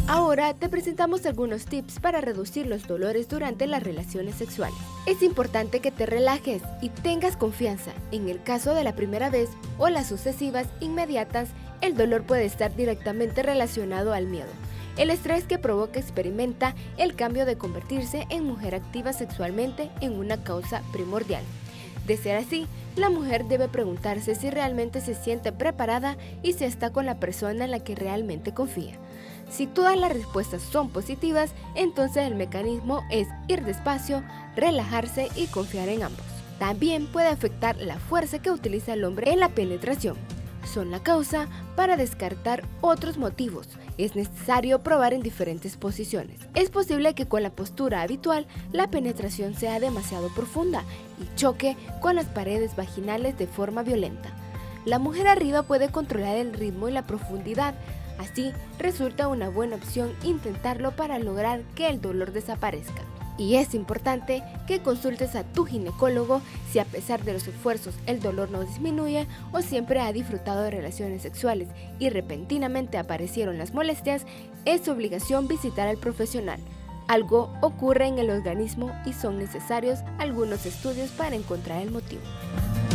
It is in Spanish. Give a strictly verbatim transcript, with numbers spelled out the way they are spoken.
Ahora te presentamos algunos tips para reducir los dolores durante las relaciones sexuales. Es importante que te relajes y tengas confianza. En el caso de la primera vez o las sucesivas inmediatas, el dolor puede estar directamente relacionado al miedo. El estrés que provoca experimenta el cambio de convertirse en mujer activa sexualmente en una causa primordial. De ser así, la mujer debe preguntarse si realmente se siente preparada y si está con la persona en la que realmente confía. Si todas las respuestas son positivas, entonces el mecanismo es ir despacio, relajarse y confiar en ambos. También puede afectar la fuerza que utiliza el hombre en la penetración. Son la causa para descartar otros motivos. Es necesario probar en diferentes posiciones. Es posible que con la postura habitual la penetración sea demasiado profunda y choque con las paredes vaginales de forma violenta. La mujer arriba puede controlar el ritmo y la profundidad. Así, resulta una buena opción intentarlo para lograr que el dolor desaparezca. Y es importante que consultes a tu ginecólogo si a pesar de los esfuerzos el dolor no disminuye o siempre ha disfrutado de relaciones sexuales y repentinamente aparecieron las molestias, es su obligación visitar al profesional. Algo ocurre en el organismo y son necesarios algunos estudios para encontrar el motivo.